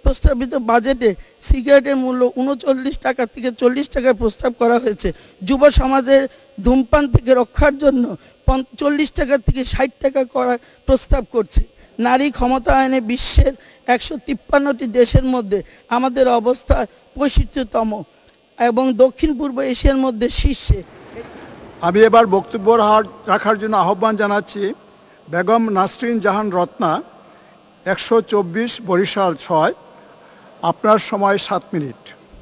প্রস্তাবিত বাজেটে সিগারেটের মূল্য ৩৯ টাকা থেকে ৪০ টাকায় প্রস্তাব করা হয়েছে। যুব সমাজের ধূমপান থেকে রক্ষার জন্য ৪০ টাকা থেকে ৬০ টাকা করার প্রস্তাব করছে। নারী ক্ষমতায়নে বিশ্বের ১৫৩টি দেশের মধ্যে আমাদের অবস্থা ৬৫তম এবং দক্ষিণ পূর্ব এশিয়ার মধ্যে শীর্ষে। আমি এবার বক্তব্য রাখার জন্য আহ্বান জানাচ্ছি বেগম নাসরিন জাহান রত্না, ১২৪ বরিশাল ৬। আপনার সময় ৭ মিনিট।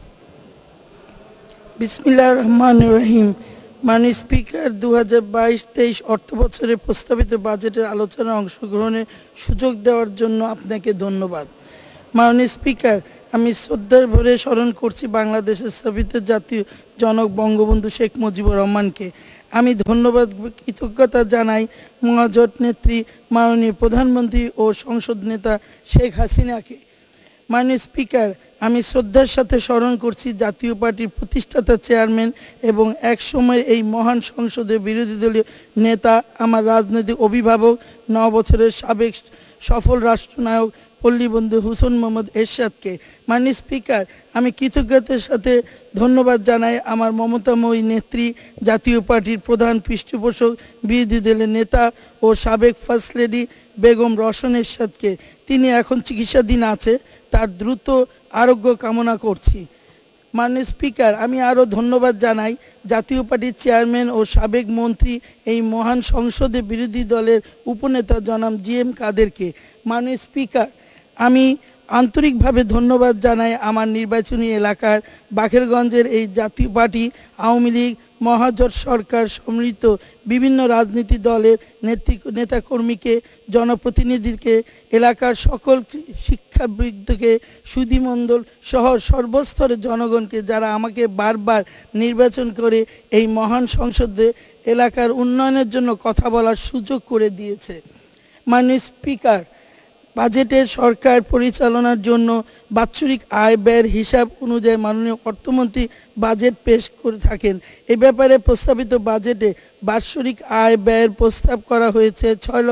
বিসমিল্লাহির রহমানির রহিম। মাননীয় স্পিকার, ২০২২-২৩ অর্থ বছরের প্রস্তাবিত বাজেটের আলোচনায় অংশগ্রহণের সুযোগ দেওয়ার জন্য আপনাকে ধন্যবাদ। মাননীয় স্পিকার, আমি শ্রদ্ধার ভরে স্মরণ করছি বাংলাদেশের স্থাপিত জাতীয় জনক বঙ্গবন্ধু শেখ মুজিবুর রহমানকে। আমি ধন্যবাদ কৃতজ্ঞতা জানাই মহাজোট নেত্রী মাননীয় প্রধানমন্ত্রী ও সংসদ নেতা শেখ হাসিনাকে। মাননীয় স্পিকার, আমি শ্রদ্ধার সাথে স্মরণ করছি জাতীয় পার্টির প্রতিষ্ঠাতা চেয়ারম্যান এবং এক সময় এই মহান সংসদের বিরোধী দলীয় নেতা, আমার রাজনৈতিক অভিভাবক, ৯ বছরের সাবেক সফল রাষ্ট্রনায়ক পল্লীবন্ধু হুসেন মোহাম্মদ এরশাদকে। মাননীয় স্পিকার, আমি কৃতজ্ঞতার সাথে ধন্যবাদ জানাই আমার মমতাময়ী নেত্রী, জাতীয় পার্টির প্রধান পৃষ্ঠপোষক, বিরোধী দলের নেতা ও সাবেক ফার্স্ট লেডি বেগম রওশন এরশাদকে। তিনি এখন চিকিৎসাধীন আছে, তার দ্রুত আরোগ্য কামনা করছি। মাননীয় স্পিকার, আমি আরও ধন্যবাদ জানাই জাতীয় পার্টির চেয়ারম্যান ও সাবেক মন্ত্রী, এই মহান সংসদে বিরোধী দলের উপনেতা জনাব GM কাদেরকে। মাননীয় স্পিকার, আমি আন্তরিকভাবে ধন্যবাদ জানাই আমার নির্বাচনী এলাকার বাকেরগঞ্জের এই জাতীয় পার্টি, আওয়ামী লীগ, মহাজোট সরকার সমৃদ্ধ বিভিন্ন রাজনীতি দলের নেতাকর্মীকে, জনপ্রতিনিধিকে, এলাকার সকল শিক্ষাবিদকে, সুধীমণ্ডল সহ সর্বস্তরের জনগণকে, যারা আমাকে বারবার নির্বাচন করে এই মহান সংসদে এলাকার উন্নয়নের জন্য কথা বলার সুযোগ করে দিয়েছে। মাননীয় স্পিকার, বাজেটের সরকার পরিচালনার জন্য বাৎসরিক আয় ব্যয়ের হিসাব অনুযায়ী মাননীয় অর্থমন্ত্রী বাজেট পেশ করে থাকেন। এ ব্যাপারে প্রস্তাবিত বাজেটে বাৎসরিক আয় ব্যয়ের প্রস্তাব করা হয়েছে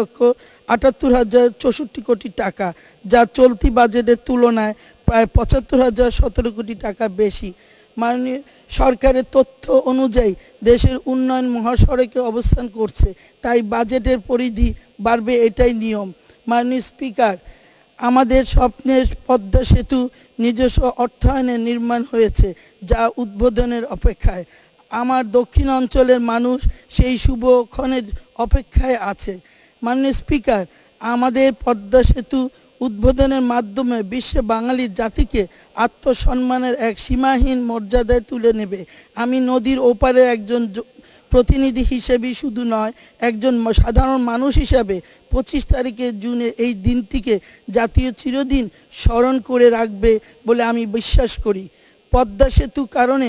৬,৭৮,০৬৪ কোটি টাকা, যা চলতি বাজেটের তুলনায় প্রায় ৭৫,০১৭ কোটি টাকা বেশি। মাননীয় সরকারের তথ্য অনুযায়ী দেশের উন্নয়ন মহাসড়কে অবস্থান করছে, তাই বাজেটের পরিধি বাড়বে, এটাই নিয়ম। মাননীয় স্পিকার, আমাদের স্বপ্নের পদ্মা সেতু নিজস্ব অর্থায়নে নির্মাণ হয়েছে, যা উদ্বোধনের অপেক্ষায়। আমার দক্ষিণ অঞ্চলের মানুষ সেই শুভক্ষণের অপেক্ষায় আছে। মাননীয় স্পিকার, আমাদের পদ্মা সেতু উদ্বোধনের মাধ্যমে বিশ্বে বাঙালি জাতিকে আত্মসম্মানের এক সীমাহীন মর্যাদায় তুলে নেবে। আমি নদীর ওপারের একজন প্রতিনিধি হিসেবে শুধু নয়, একজন সাধারণ মানুষ হিসাবে 25 তারিখে জুনে এই দিনটিকে জাতীয় চিরদিন স্মরণ করে রাখবে বলে আমি বিশ্বাস করি। পদ্মা সেতু কারণে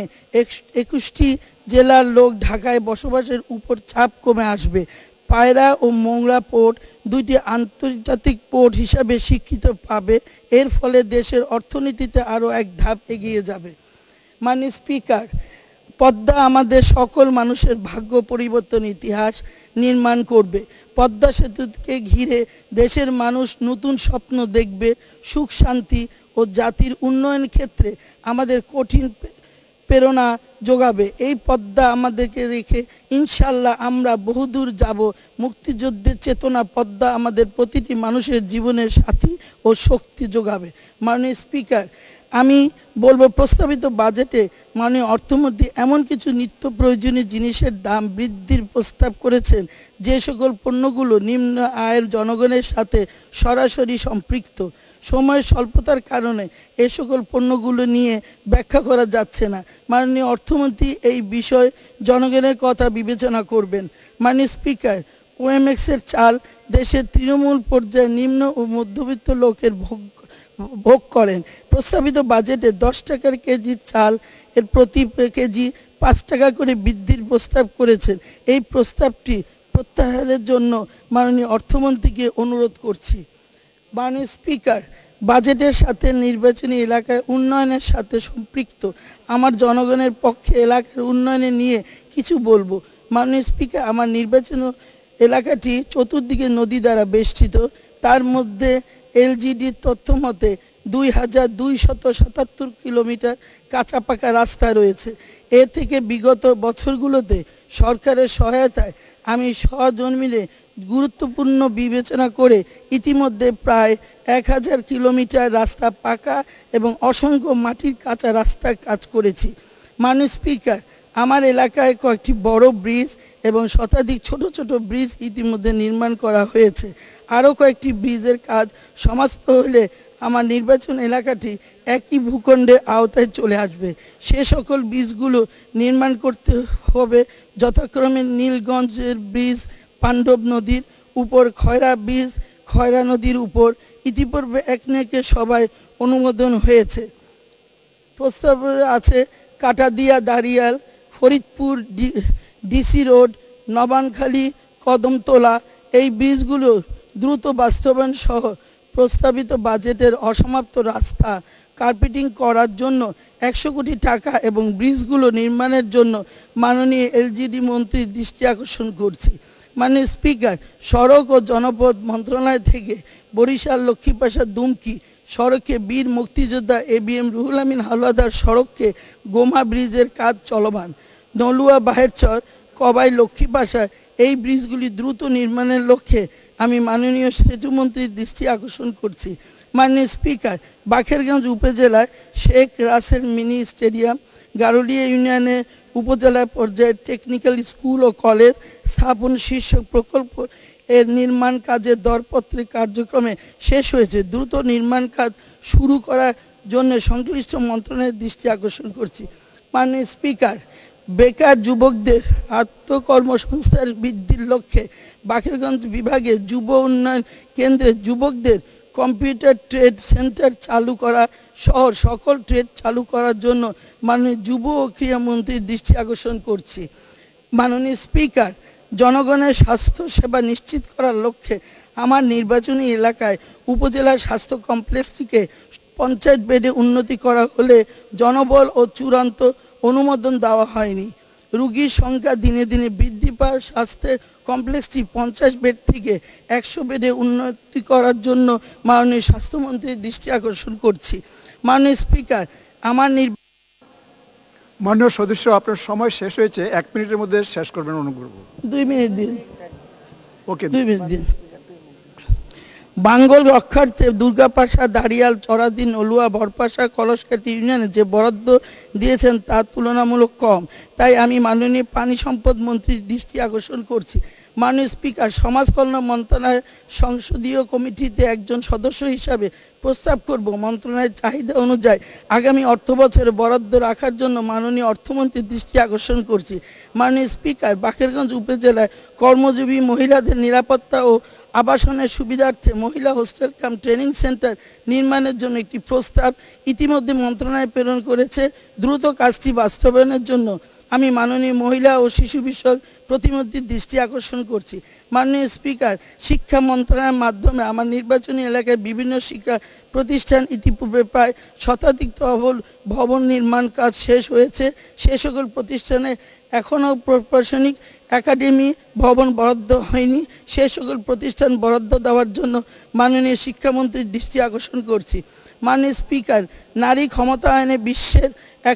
21টি জেলার লোক ঢাকায় বসবাসের উপর চাপ কমে আসবে। পায়রা ও মোংলা পোর্ট দুইটি আন্তর্জাতিক পোর্ট হিসাবে স্বীকৃতি পাবে। এর ফলে দেশের অর্থনীতিতে আরও এক ধাপ এগিয়ে যাবে। মাননীয় স্পিকার, পদ্মা আমাদের সকল মানুষের ভাগ্য পরিবর্তন ইতিহাস নির্মাণ করবে। পদ্মা সেতুকে ঘিরে দেশের মানুষ নতুন স্বপ্ন দেখবে, সুখ শান্তি ও জাতির উন্নয়ন ক্ষেত্রে আমাদের কঠিন প্রেরণা যোগাবে। এই পদ্মা আমাদেরকে রেখে ইনশাল্লাহ আমরা বহুদূর যাব। মুক্তিযুদ্ধের চেতনা পদ্মা আমাদের প্রতিটি মানুষের জীবনের সাথী ও শক্তি যোগাবে। মাননীয় স্পিকার, আমি বলবো প্রস্তাবিত বাজেটে মাননীয় অর্থমন্ত্রী এমন কিছু নিত্য প্রয়োজনীয় জিনিসের দাম বৃদ্ধির প্রস্তাব করেছেন, যে সকল পণ্যগুলো নিম্ন আয়ের জনগণের সাথে সরাসরি সম্পৃক্ত। সময়ের স্বল্পতার কারণে এ সকল পণ্যগুলো নিয়ে ব্যাখ্যা করা যাচ্ছে না। মাননীয় অর্থমন্ত্রী এই বিষয়ে জনগণের কথা বিবেচনা করবেন। মাননীয় স্পিকার, ওএমএক্সের চাল দেশের তৃণমূল পর্যায়ে নিম্ন ও মধ্যবিত্ত লোকের ভোগ করেন। প্রস্তাবিত বাজেটে 10 টাকার কেজি চাল এর প্রতি কেজি 5 টাকা করে বৃদ্ধির প্রস্তাব করেছেন। এই প্রস্তাবটি প্রত্যাহারের জন্য মাননীয় অর্থমন্ত্রীকে অনুরোধ করছি। মাননীয় স্পিকার, বাজেটের সাথে নির্বাচনী এলাকায় উন্নয়নের সাথে সম্পৃক্ত আমার জনগণের পক্ষে এলাকার উন্নয়নে নিয়ে কিছু বলবো। মাননীয় স্পিকার, আমার নির্বাচন এলাকাটি চতুর্দিকে নদী দ্বারা বেষ্টিত। তার মধ্যে এলজিডির তথ্য মতে 2277 কিলোমিটার কাঁচা পাকা রাস্তা রয়েছে। এ থেকে বিগত বছরগুলোতে সরকারের সহায়তায় আমি সহজন্মিলে গুরুত্বপূর্ণ বিবেচনা করে ইতিমধ্যে প্রায় 1000 কিলোমিটার রাস্তা পাকা এবং অসংখ্য মাটির কাঁচা রাস্তার কাজ করেছি। মাননীয় স্পিকার, আমার এলাকায় কয়েকটি বড় ব্রিজ এবং শতাধিক ছোট ছোট ব্রিজ ইতিমধ্যে নির্মাণ করা হয়েছে। আরও কয়েকটি ব্রিজের কাজ সমাপ্ত হলে আমার নির্বাচন এলাকাটি একই ভূখণ্ডের আওতায় চলে আসবে। সে সকল ব্রিজগুলো নির্মাণ করতে হবে যথাক্রমে নীলগঞ্জের ব্রিজ পাণ্ডব নদীর উপর, খয়রা ব্রিজ খয়রা নদীর উপর। ইতিপূর্বে একনেকে সবাই অনুমোদন হয়েছে। প্রস্তাবে আছে কাটাদিয়া দাঁড়িয়াল, ফরিদপুর ডিসি রোড, নবানখালী কদমতলা। এই ব্রিজগুলো দ্রুত বাস্তবায়ন সহ প্রস্তাবিত বাজেটের অসমাপ্ত রাস্তা কার্পেটিং করার জন্য 100 কোটি টাকা এবং ব্রিজগুলো নির্মাণের জন্য মাননীয় এলজিডি মন্ত্রীর দৃষ্টি আকর্ষণ করছি। মাননীয় স্পিকার, সড়ক ও জনপথ মন্ত্রণালয় থেকে বরিশাল লক্ষ্মীপাশা দুমকি সড়কে বীর মুক্তিযোদ্ধা ABM রুহুল আমিন হাওলাদার সড়ককে গোমা ব্রিজের কাজ চলমান। নলুয়া বাহেরচর কবাই লক্ষ্মীপাশা এই ব্রিজগুলি দ্রুত নির্মাণের লক্ষ্যে আমি মাননীয় সেতুমন্ত্রীর দৃষ্টি আকর্ষণ করছি। মাননীয় স্পিকার, বাকেরগঞ্জ উপজেলায় শেখ রাসেল মিনি স্টেডিয়াম, গারুলিয়া ইউনিয়নে উপজেলা পর্যায়ে টেকনিক্যাল স্কুল ও কলেজ স্থাপন শীর্ষক প্রকল্প এর নির্মাণ কাজের দরপত্রের কার্যক্রমে শেষ হয়েছে। দ্রুত নির্মাণ কাজ শুরু করার জন্য সংশ্লিষ্ট মন্ত্রণালয়ের দৃষ্টি আকর্ষণ করছি। মাননীয় স্পিকার, বেকার যুবকদের আত্মকর্মসংস্থান বৃদ্ধির লক্ষ্যে বাকেরগঞ্জ বিভাগে যুব উন্নয়ন কেন্দ্রে যুবকদের কম্পিউটার ট্রেড সেন্টার চালু করা সহ সকল ট্রেড চালু করার জন্য মাননীয় যুব ও ক্রীড়ামন্ত্রীর দৃষ্টি আকর্ষণ করছি। মাননীয় স্পিকার, জনগণের স্বাস্থ্য সেবা নিশ্চিত করার লক্ষ্যে আমার নির্বাচনী এলাকায় উপজেলা স্বাস্থ্য কমপ্লেক্সটিকে 50 বেডে উন্নতি করা হলে জনবল ও চূড়ান্ত অনুমোদন দেওয়া হয়নি। রোগীর সংখ্যা দিনে দিনে বৃদ্ধি পাওয়ার স্বাস্থ্য কমপ্লেক্সটি 50 বেড থেকে 100 বেডে উন্নতি করার জন্য মাননীয় স্বাস্থ্যমন্ত্রীর দৃষ্টি আকর্ষণ করছি। মাননীয় স্পিকার, আমার মাননীয় সদস্য, আপনার সময় শেষ হয়েছে, 1 মিনিটের মধ্যে শেষ করবেন অনুগ্রহ। 2 মিনিট দিন। ওকে, 2 মিনিট দিন। বাঙ্গল রক্ষার্থে দুর্গাপাশা, দাঁড়িয়াল, চড়াদিন, নলুয়া, বরপাশা, কলসকাঠি ইউনিয়নে যে বরাদ্দ দিয়েছেন তা তুলনামূলক কম, তাই আমি মাননীয় পানি সম্পদ মন্ত্রীর দৃষ্টি আকর্ষণ করছি। মাননীয় স্পিকার, সমাজ কল্যাণ মন্ত্রণালয়ের সংসদীয় কমিটিতে একজন সদস্য হিসাবে প্রস্তাব করব মন্ত্রণালয়ের চাহিদা অনুযায়ী আগামী অর্থবছরে বরাদ্দ রাখার জন্য মাননীয় অর্থমন্ত্রীর দৃষ্টি আকর্ষণ করছি। মাননীয় স্পিকার, বাকেরগঞ্জ উপজেলায় কর্মজীবী মহিলাদের নিরাপত্তা ও আবাসনের সুবিধার্থে মহিলা হোস্টেল কাম ট্রেনিং সেন্টার নির্মাণের জন্য একটি প্রস্তাব ইতিমধ্যে মন্ত্রণালয়ে প্রেরণ করেছে। দ্রুত কাজটি বাস্তবায়নের জন্য আমি মাননীয় মহিলা ও শিশু বিষয়ক প্রতিমন্ত্রীর দৃষ্টি আকর্ষণ করছি। মাননীয় স্পিকার, শিক্ষা মন্ত্রণালয়ের মাধ্যমে আমার নির্বাচনী এলাকায় বিভিন্ন শিক্ষা প্রতিষ্ঠান ইতিপূর্বে প্রায় শতাধিক ভবন নির্মাণ কাজ শেষ হয়েছে। সে সকল প্রতিষ্ঠানে এখনও প্রশাসনিক একাডেমি ভবন বরাদ্দ হয়নি। সে সকল প্রতিষ্ঠান বরাদ্দ দেওয়ার জন্য মাননীয় শিক্ষামন্ত্রীর দৃষ্টি আকর্ষণ করছি। মাননীয় স্পিকার, নারী ক্ষমতায়নে বিশ্বের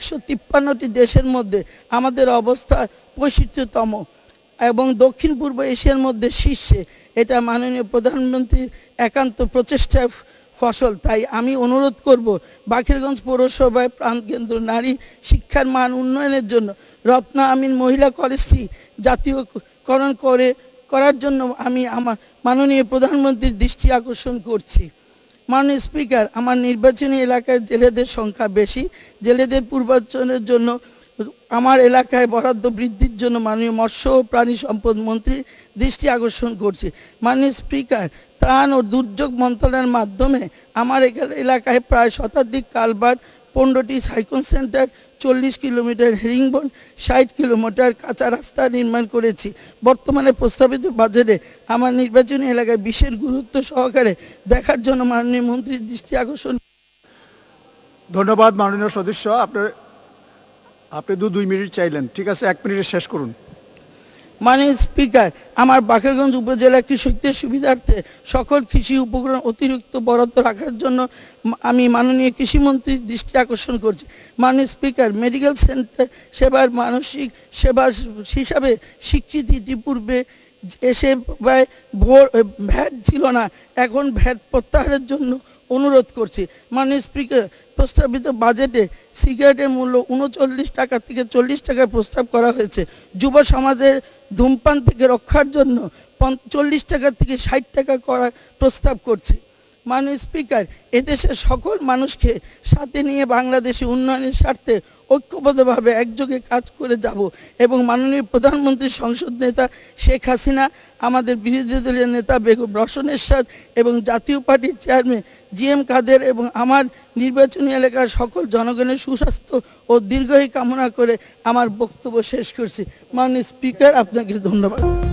153টি দেশের মধ্যে আমাদের অবস্থা 65তম এবং দক্ষিণ পূর্ব এশিয়ার মধ্যে শীর্ষে। এটা মাননীয় প্রধানমন্ত্রীর একান্ত প্রচেষ্টার ফসল। তাই আমি অনুরোধ করব বাকেরগঞ্জ পৌরসভায় প্রাণকেন্দ্র নারী শিক্ষার মান উন্নয়নের জন্য রত্না আমিন মহিলা কলেজটি জাতীয়করণ করার জন্য আমি আমার মাননীয় প্রধানমন্ত্রীর দৃষ্টি আকর্ষণ করছি। মাননীয় স্পিকার, আমার নির্বাচনী এলাকায় জেলেদের সংখ্যা বেশি। জেলেদের পূর্বাচনের জন্য আমার এলাকায় বরাদ্দ বৃদ্ধির জন্য মাননীয় মৎস্য ও প্রাণী সম্পদ মন্ত্রীর দৃষ্টি আকর্ষণ করছি। মাননীয় স্পিকার, ত্রাণ ও দুর্যোগ মন্ত্রণালয়ের মাধ্যমে আমার এলাকায় প্রায় শতাধিক কালভার্ট, 15টি cyclone centre, 40 kilometre herringbone, 60 kilometre কাঁচা রাস্তা নির্মাণ করেছি। বর্তমানে প্রস্তাবিত বাজেটে আমার নির্বাচনী এলাকায় বিশেষ গুরুত্ব সহকারে দেখার জন্য মাননীয় মন্ত্রীর দৃষ্টি আকর্ষণ। ধন্যবাদ মাননীয় সদস্য। আপনি 2 মিনিট চাইলেন, ঠিক আছে, 1 মিনিটে শেষ করুন। মাননীয় স্পিকার, আমার বাকেরগঞ্জ উপজেলা কৃষকদের সুবিধার্থে সকল কৃষি উপকরণ অতিরিক্ত বরাদ্দ রাখার জন্য আমি মাননীয় কৃষিমন্ত্রীর দৃষ্টি আকর্ষণ করছি। মাননীয় স্পিকার, মেডিকেল সেন্টার সেবার মানসিক সেবা হিসাবে স্বীকৃতি ইতিপূর্বে এসে ভ্যাট ছিল না, এখন ভ্যাট প্রত্যাহারের জন্য অনুরোধ করছি। মাননীয় স্পিকার, প্রস্তাবিত বাজেটে সিগারেটের মূল্য 39 টাকা থেকে 40 টাকায় প্রস্তাব করা হয়েছে। যুব সমাজের ধূমপান থেকে রক্ষার জন্য 40 টাকা থেকে 60 টাকা করার প্রস্তাব করছি। মাননীয় স্পিকার, এদেশের সকল মানুষকে সাথে নিয়ে বাংলাদেশে উন্নয়নের স্বার্থে ঐক্যবদ্ধভাবে একযোগে কাজ করে যাব এবং মাননীয় প্রধানমন্ত্রী সংসদ নেতা শেখ হাসিনা, আমাদের বিরোধী দলীয় নেতা বেগম রওশন এরশাদ এবং জাতীয় পার্টির চেয়ারম্যান জিএম কাদের এবং আমার নির্বাচনী এলাকার সকল জনগণের সুস্বাস্থ্য ও দীর্ঘায়ু কামনা করে আমার বক্তব্য শেষ করছি। মাননীয় স্পিকার, আপনাকে ধন্যবাদ।